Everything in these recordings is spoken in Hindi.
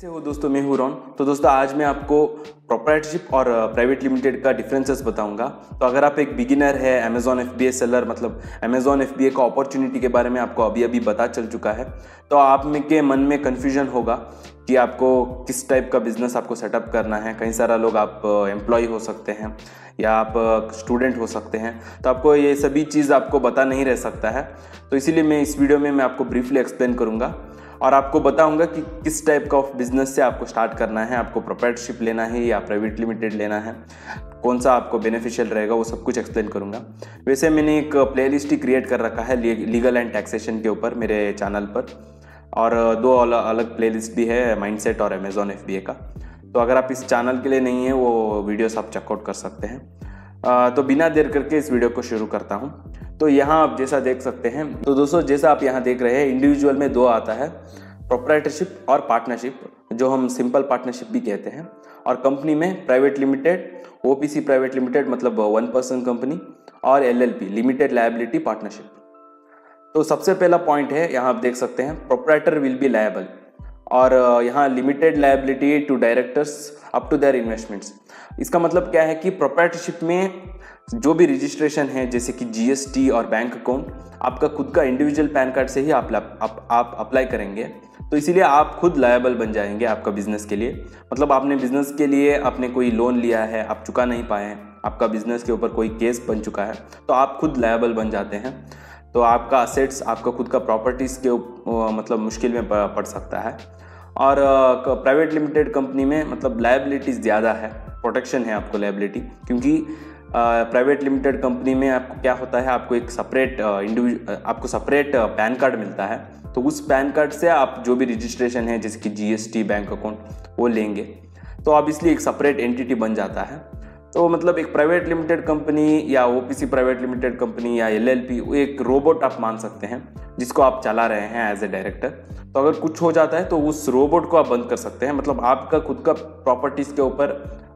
कैसे हो दोस्तों, मैं हूं रॉन। तो दोस्तों आज मैं आपको प्रोप्राइटरशिप और प्राइवेट लिमिटेड का डिफरेंसेस बताऊंगा। तो अगर आप एक बिगिनर है, अमेजॉन एफबीए सेलर, मतलब अमेजॉन एफबीए का अपॉर्चुनिटी के बारे में आपको अभी अभी पता चल चुका है, तो आप में के मन में कन्फ्यूजन होगा कि आपको किस टाइप का बिजनेस आपको सेटअप करना है। कई सारा लोग आप एम्प्लॉय हो सकते हैं या आप स्टूडेंट हो सकते हैं, तो आपको ये सभी चीज़ आपको बता नहीं रह सकता है। तो इसीलिए मैं इस वीडियो में आपको ब्रीफली एक्सप्लेन करूँगा और आपको बताऊंगा कि किस टाइप का बिजनेस से आपको स्टार्ट करना है, आपको प्रोप्राइटरशिप लेना है या प्राइवेट लिमिटेड लेना है, कौन सा आपको बेनिफिशियल रहेगा, वो सब कुछ एक्सप्लेन करूंगा। वैसे मैंने एक प्लेलिस्ट ही क्रिएट कर रखा है लीगल एंड टैक्सेशन के ऊपर मेरे चैनल पर, और दो अलग प्लेलिस्ट भी है, माइंडसेट और अमेजॉन एफबीए का। तो अगर आप इस चैनल के लिए नहीं है वो वीडियोस आप चेकआउट कर सकते हैं। तो बिना देर करके इस वीडियो को शुरू करता हूँ। तो यहाँ आप जैसा देख सकते हैं, तो दोस्तों जैसा आप यहाँ देख रहे हैं, इंडिविजुअल में दो आता है, प्रोप्राइटरशिप और पार्टनरशिप, जो हम सिंपल पार्टनरशिप भी कहते हैं, और कंपनी में private limited, OPC private limited मतलब 1 पर्सन कंपनी, और एलएलपी लिमिटेड लायबिलिटी पार्टनरशिप। तो सबसे पहला पॉइंट है, यहाँ आप देख सकते हैं, प्रोप्राइटर विल बी लायबल, और यहाँ limited liability to directors up to their investments. इसका मतलब क्या है कि प्रोप्राइटरशिप में जो भी रजिस्ट्रेशन है, जैसे कि जीएसटी और बैंक अकाउंट, आपका खुद का इंडिविजुअल पैन कार्ड से ही आप अप्लाई करेंगे। तो इसीलिए आप खुद लायबल बन जाएंगे आपका बिजनेस के लिए। मतलब आपने बिजनेस के लिए आपने कोई लोन लिया है, आप चुका नहीं पाए हैं, आपका बिजनेस के ऊपर कोई केस बन चुका है, तो आप खुद लायबल बन जाते हैं। तो आपका असेट्स, आपका खुद का प्रॉपर्टीज़ के मतलब मुश्किल में पड़ सकता है। और प्राइवेट लिमिटेड कंपनी में मतलब लायबिलिटीज़ ज़्यादा है, प्रोटेक्शन है आपको लायबिलिटी, क्योंकि प्राइवेट लिमिटेड कंपनी में आपको क्या होता है, आपको एक आपको सेपरेट पैन कार्ड मिलता है। तो उस पैन कार्ड से आप जो भी रजिस्ट्रेशन है, जैसे कि जीएसटी, बैंक अकाउंट, वो लेंगे, तो अब इसलिए एक सेपरेट एंटिटी बन जाता है। तो मतलब एक प्राइवेट लिमिटेड कंपनी या ओपीसी प्राइवेट लिमिटेड कंपनी या एलएलपी, वो एक रोबोट आप मान सकते हैं जिसको आप चला रहे हैं एज ए डायरेक्टर। तो अगर कुछ हो जाता है तो उस रोबोट को आप बंद कर सकते हैं। मतलब आपका खुद का प्रॉपर्टीज़ के ऊपर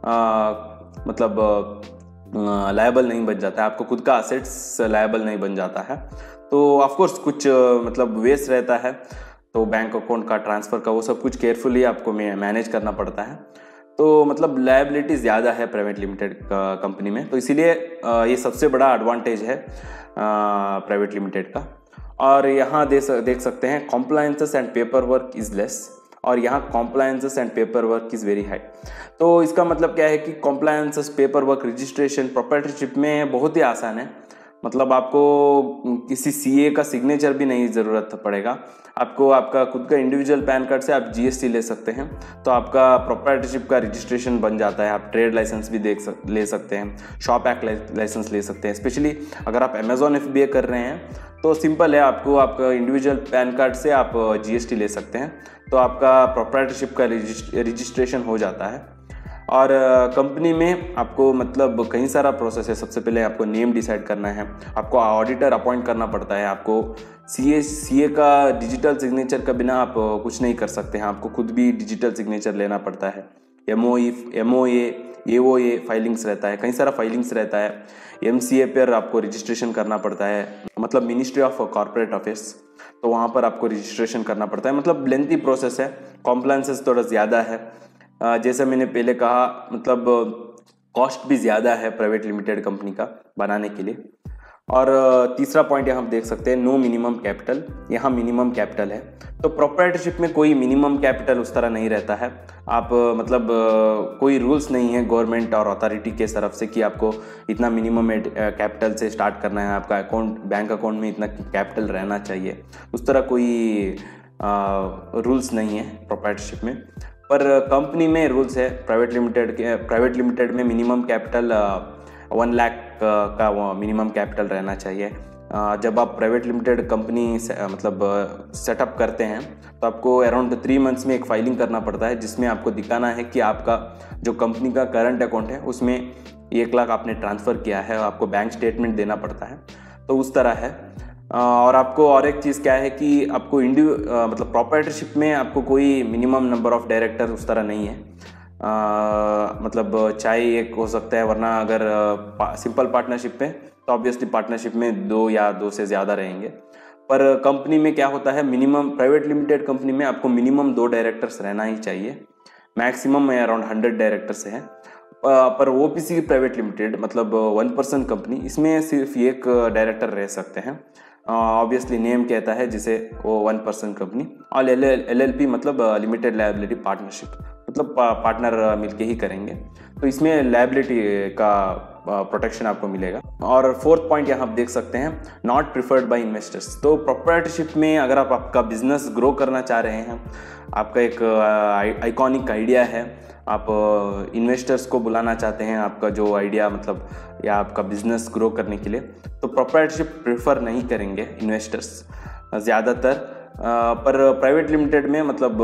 मतलब लायबल नहीं बन जाता है, आपको खुद का असेट्स लायबल नहीं बन जाता है। तो ऑफकोर्स कुछ मतलब वेस्ट रहता है, तो बैंक अकाउंट का, ट्रांसफ़र का, वो सब कुछ केयरफुली आपको मैनेज करना पड़ता है। तो मतलब लायबिलिटी ज़्यादा है प्राइवेट लिमिटेड कंपनी में, तो इसीलिए ये सबसे बड़ा एडवांटेज है प्राइवेट लिमिटेड का। और यहाँ देख सकते हैं, compliances and paper work is less, और यहाँ compliances and paper work is very high. तो इसका मतलब क्या है कि compliances, paper work, registration proprietorship में बहुत ही आसान है। मतलब आपको किसी सीए का सिग्नेचर भी नहीं ज़रूरत पड़ेगा। आपको आपका खुद का इंडिविजुअल पैन कार्ड से आप जीएसटी ले सकते हैं, तो आपका प्रोप्राइटरशिप का रजिस्ट्रेशन बन जाता है। आप ट्रेड लाइसेंस भी ले सकते हैं, शॉप एक्ट लाइसेंस ले सकते हैं। स्पेशली अगर आप अमेजॉन एफबीए कर रहे हैं तो सिंपल है, आपको आपका इंडिविजुअल पैन कार्ड से आप जीएसटी ले सकते हैं, तो आपका प्रोप्राइटरशिप का रजिस्ट्रेशन हो जाता है। और कंपनी में आपको मतलब कई सारा प्रोसेस है। सबसे पहले आपको नेम डिसाइड करना है, आपको ऑडिटर अपॉइंट करना पड़ता है, आपको सीए का डिजिटल सिग्नेचर का बिना आप कुछ नहीं कर सकते हैं, आपको खुद भी डिजिटल सिग्नेचर लेना पड़ता है। एमओए, एओए फाइलिंग्स रहता है, कई सारा फाइलिंग्स रहता है। एमसीए पर आपको रजिस्ट्रेशन करना पड़ता है, मतलब मिनिस्ट्री ऑफ कॉर्पोरेट अफेयर्स, तो वहाँ पर आपको रजिस्ट्रेशन करना पड़ता है। मतलब लेंथी प्रोसेस है, कॉम्प्लायंसेस थोड़ा ज़्यादा है। जैसे मैंने पहले कहा, मतलब कॉस्ट भी ज़्यादा है प्राइवेट लिमिटेड कंपनी का बनाने के लिए। और तीसरा पॉइंट यहाँ आप देख सकते हैं, नो मिनिमम कैपिटल, यहाँ मिनिमम कैपिटल है। तो प्रोप्राइटरशिप में कोई मिनिमम कैपिटल उस तरह नहीं रहता है। आप मतलब कोई रूल्स नहीं है गवर्नमेंट और अथॉरिटी के तरफ से कि आपको इतना मिनिमम कैपिटल से स्टार्ट करना है, आपका अकाउंट, बैंक अकाउंट में इतना कैपिटल रहना चाहिए, उस तरह कोई रूल्स नहीं है प्रोप्राइटरशिप में। पर कंपनी में रूल्स है। प्राइवेट लिमिटेड में मिनिमम कैपिटल 1 लाख का मिनिमम कैपिटल रहना चाहिए। जब आप प्राइवेट लिमिटेड कंपनी मतलब सेटअप करते हैं तो आपको अराउंड 3 मंथ्स में एक फाइलिंग करना पड़ता है, जिसमें आपको दिखाना है कि आपका जो कंपनी का करंट अकाउंट है उसमें 1 लाख आपने ट्रांसफ़र किया है, आपको बैंक स्टेटमेंट देना पड़ता है। तो उस तरह है। और आपको और एक चीज़ क्या है कि आपको मतलब प्रोप्राइटरशिप में आपको कोई मिनिमम नंबर ऑफ डायरेक्टर उस तरह नहीं है। मतलब चाहे एक हो सकता है, वरना अगर सिंपल पार्टनरशिप पे तो ऑब्वियसली पार्टनरशिप में 2 या 2 से ज़्यादा रहेंगे। पर कंपनी में क्या होता है, मिनिमम प्राइवेट लिमिटेड कंपनी में आपको मिनिमम 2 डायरेक्टर्स रहना ही चाहिए, मैक्सिमम में अराउंड 100 डायरेक्टर्स हैं। पर ओपीसी प्राइवेट लिमिटेड मतलब 1% कंपनी, इसमें सिर्फ एक डायरेक्टर रह सकते हैं। ऑब्वियसली नेम कहता है जिसे वो 1% कंपनी। और LLP मतलब लिमिटेड लायबिलिटी पार्टनरशिप, मतलब पार्टनर मिलके ही करेंगे, तो इसमें लायबिलिटी का प्रोटेक्शन आपको मिलेगा। और 4th पॉइंट यहाँ आप देख सकते हैं, नॉट प्रिफर्ड बाय इन्वेस्टर्स। तो प्रोप्राइटरशिप में अगर आप आपका बिजनेस ग्रो करना चाह रहे हैं, आपका एक आइकॉनिक आइडिया है, आप इन्वेस्टर्स को बुलाना चाहते हैं आपका जो आइडिया मतलब या आपका बिजनेस ग्रो करने के लिए, तो प्रोप्राइटरशिप प्रेफर नहीं करेंगे इन्वेस्टर्स ज़्यादातर। पर प्राइवेट लिमिटेड में मतलब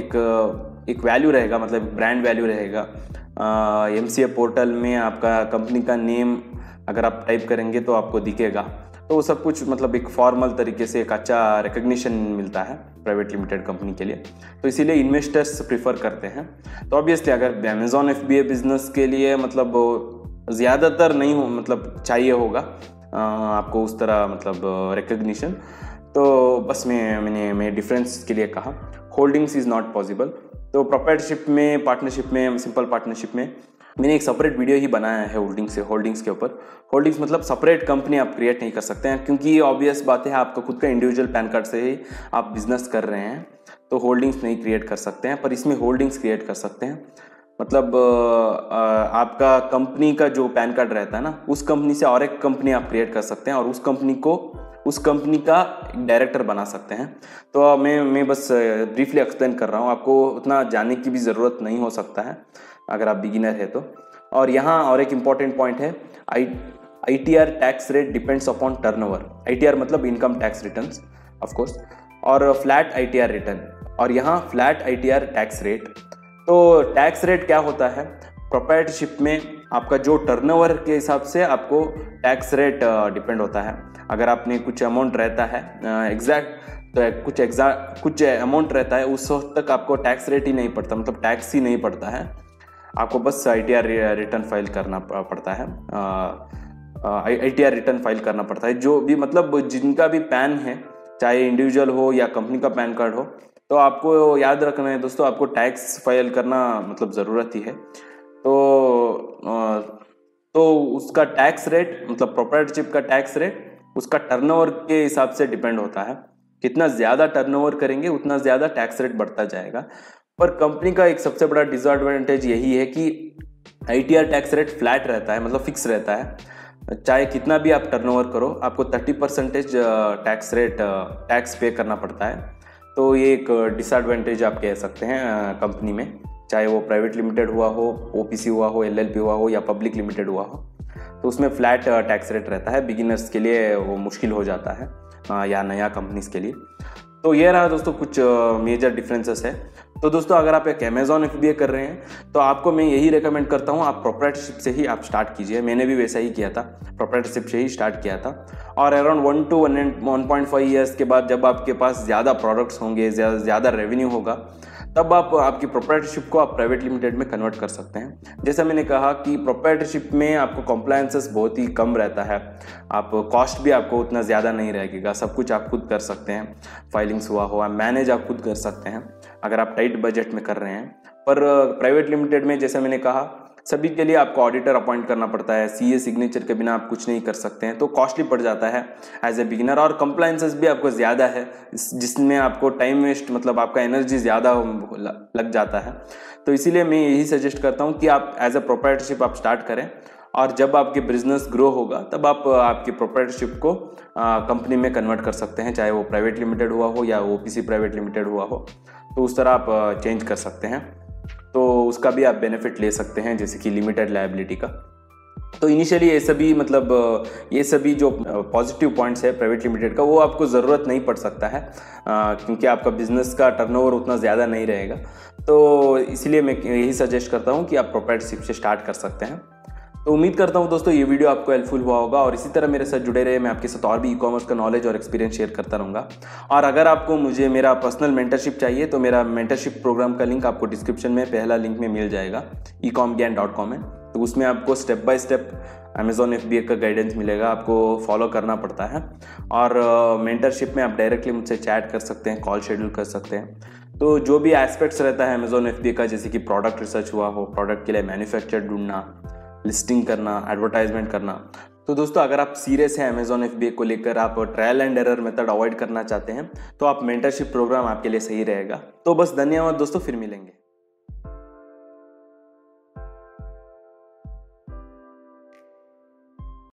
एक वैल्यू रहेगा, मतलब ब्रांड वैल्यू रहेगा। MCA पोर्टल में आपका कंपनी का नेम अगर आप टाइप करेंगे तो आपको दिखेगा, तो वो सब कुछ मतलब एक फॉर्मल तरीके से एक अच्छा रिकग्निशन मिलता है प्राइवेट लिमिटेड कंपनी के लिए, तो इसीलिए इन्वेस्टर्स प्रीफर करते हैं। तो ऑब्वियसली अगर अमेजॉन FBA बिजनेस के लिए मतलब ज़्यादातर नहीं हो मतलब चाहिए होगा आपको उस तरह मतलब रिकग्निशन, तो बस मैंने डिफरेंस के लिए कहा। Holdings is not possible. तो प्रोप्राइटरशिप में, पार्टनरशिप में, सिंपल पार्टनरशिप में मैंने एक सेपरेट वीडियो ही बनाया है होल्डिंग्स के ऊपर। होल्डिंग्स मतलब सेपरेट कंपनी आप क्रिएट नहीं कर सकते हैं, क्योंकि ऑब्वियस बात है आपका खुद का इंडिविजुअल पैन कार्ड से ही आप बिजनेस कर रहे हैं, तो होल्डिंग्स नहीं क्रिएट कर सकते हैं। पर इसमें होल्डिंग्स क्रिएट कर सकते हैं, मतलब आपका कंपनी का जो पैन कार्ड रहता है ना, उस कंपनी से और एक कंपनी आप क्रिएट कर सकते हैं और उस कंपनी का एक डायरेक्टर बना सकते हैं। तो मैं बस ब्रीफली एक्सप्लेन कर रहा हूँ, आपको उतना जानने की भी ज़रूरत नहीं हो सकता है अगर आप बिगिनर है तो। और यहाँ और एक इम्पॉर्टेंट पॉइंट है, ITR tax rate depends upon turnover. ITR मतलब income tax returns of course, और फ्लैट ITR रिटर्न, और यहाँ फ्लैट ITR टैक्स रेट। तो टैक्स रेट क्या होता है, प्रोप्राइटरशिप में आपका जो टर्नओवर के हिसाब से आपको टैक्स रेट डिपेंड होता है। अगर आपने कुछ अमाउंट रहता है कुछ अमाउंट रहता है, उस वक्त तक आपको टैक्स रेट ही नहीं पड़ता, मतलब टैक्स ही नहीं पड़ता है, आपको बस ITR रिटर्न फाइल करना पड़ता है। ITR रिटर्न फाइल करना पड़ता है, जो भी मतलब जिनका भी पैन है, चाहे इंडिविजुअल हो या कंपनी का पैन कार्ड हो, तो आपको याद रखना है दोस्तों, आपको टैक्स फाइल करना मतलब ज़रूरत ही है। तो उसका टैक्स रेट मतलब प्रोप्राइटरशिप का टैक्स रेट उसका टर्नओवर के हिसाब से डिपेंड होता है। कितना ज़्यादा टर्नओवर करेंगे उतना ज़्यादा टैक्स रेट बढ़ता जाएगा। पर कंपनी का एक सबसे बड़ा डिसएडवांटेज यही है कि ITR टैक्स रेट फ्लैट रहता है, मतलब फिक्स रहता है। चाहे कितना भी आप टर्नओवर करो, आपको 30% टैक्स पे करना पड़ता है। तो ये एक डिसएडवांटेज आप कह सकते हैं कंपनी में, चाहे वो प्राइवेट लिमिटेड हुआ हो, OPC हुआ हो, LLP हुआ हो या पब्लिक लिमिटेड हुआ हो, तो उसमें फ्लैट टैक्स रेट रहता है। बिगिनर्स के लिए वो मुश्किल हो जाता है या नया कंपनीज के लिए। तो ये रहा दोस्तों कुछ मेजर डिफरेंसेस है। तो दोस्तों अगर आप एक अमेजॉन FBA कर रहे हैं तो आपको मैं यही रेकमेंड करता हूँ, आप प्रोप्राइटरशिप से ही आप स्टार्ट कीजिए। मैंने भी वैसा ही किया था, प्रोप्राइटरशिप से ही स्टार्ट किया था। और अराउंड 1 to 1.5 ईयर्स के बाद जब आपके पास ज़्यादा प्रोडक्ट्स होंगे, ज़्यादा रेवेन्यू होगा, तब आप आपकी प्रोप्राइटरशिप को आप प्राइवेट लिमिटेड में कन्वर्ट कर सकते हैं। जैसा मैंने कहा कि प्रोप्राइटरशिप में आपको कॉम्प्लायंसेस बहुत ही कम रहता है, आप कॉस्ट भी आपको उतना ज़्यादा नहीं रहेगा, सब कुछ आप खुद कर सकते हैं। फाइलिंग्स हुआ हो, मैनेज आप खुद कर सकते हैं अगर आप टाइट बजट में कर रहे हैं। पर प्राइवेट लिमिटेड में जैसे मैंने कहा, सभी के लिए आपको ऑडिटर अपॉइंट करना पड़ता है, CA सिग्नेचर के बिना आप कुछ नहीं कर सकते हैं, तो कॉस्टली पड़ जाता है एज ए बिगिनर। और कंप्लायंसेस भी आपको ज़्यादा है, जिसमें आपको टाइम वेस्ट मतलब आपका एनर्जी ज़्यादा लग जाता है। तो इसीलिए मैं यही सजेस्ट करता हूँ कि आप एज ए प्रोप्राइटरशिप आप स्टार्ट करें, और जब आपके बिजनेस ग्रो होगा तब आप आपकी प्रोप्राइटरशिप को कंपनी में कन्वर्ट कर सकते हैं, चाहे वो प्राइवेट लिमिटेड हुआ हो या OPC प्राइवेट लिमिटेड हुआ हो, तो उस तरह आप चेंज कर सकते हैं। तो उसका भी आप बेनिफिट ले सकते हैं, जैसे कि लिमिटेड लायबिलिटी का। तो इनिशियली ये सभी जो पॉजिटिव पॉइंट्स है प्राइवेट लिमिटेड का, वो आपको ज़रूरत नहीं पड़ सकता है क्योंकि आपका बिजनेस का टर्नओवर उतना ज़्यादा नहीं रहेगा। तो इसलिए मैं यही सजेस्ट करता हूँ कि आप प्रोप्राइटरशिप से स्टार्ट कर सकते हैं। तो उम्मीद करता हूँ दोस्तों ये वीडियो आपको हेल्पफुल हुआ होगा, और इसी तरह मेरे साथ जुड़े रहे, मैं आपके साथ और भी ई-कॉमर्स का नॉलेज और एक्सपीरियंस शेयर करता रहूँगा। और अगर आपको मुझे मेरा पर्सनल मेंटरशिप चाहिए तो मेरा मेंटरशिप प्रोग्राम का लिंक आपको डिस्क्रिप्शन में पहला लिंक में मिल जाएगा, ecomgyan.com में। तो उसमें आपको step by step Amazon FBA का गाइडेंस मिलेगा, आपको फॉलो करना पड़ता है। और मेंटरशिप में आप डायरेक्टली मुझसे चैट कर सकते हैं, कॉल शेड्यूल कर सकते हैं। तो जो भी एस्पेक्ट्स रहता है अमेजॉन FBA का, जैसे कि प्रोडक्ट रिसर्च हुआ हो, प्रोडक्ट के लिए मैन्युफैक्चर ढूंढना, लिस्टिंग करना, एडवर्टाइजमेंट करना। तो दोस्तों अगर आप सीरियस हैं अमेजॉन FBA को लेकर, आप trial and error method avoid करना चाहते हैं, तो आप मेंटरशिप प्रोग्राम आपके लिए सही रहेगा। तो बस धन्यवाद दोस्तों, फिर मिलेंगे।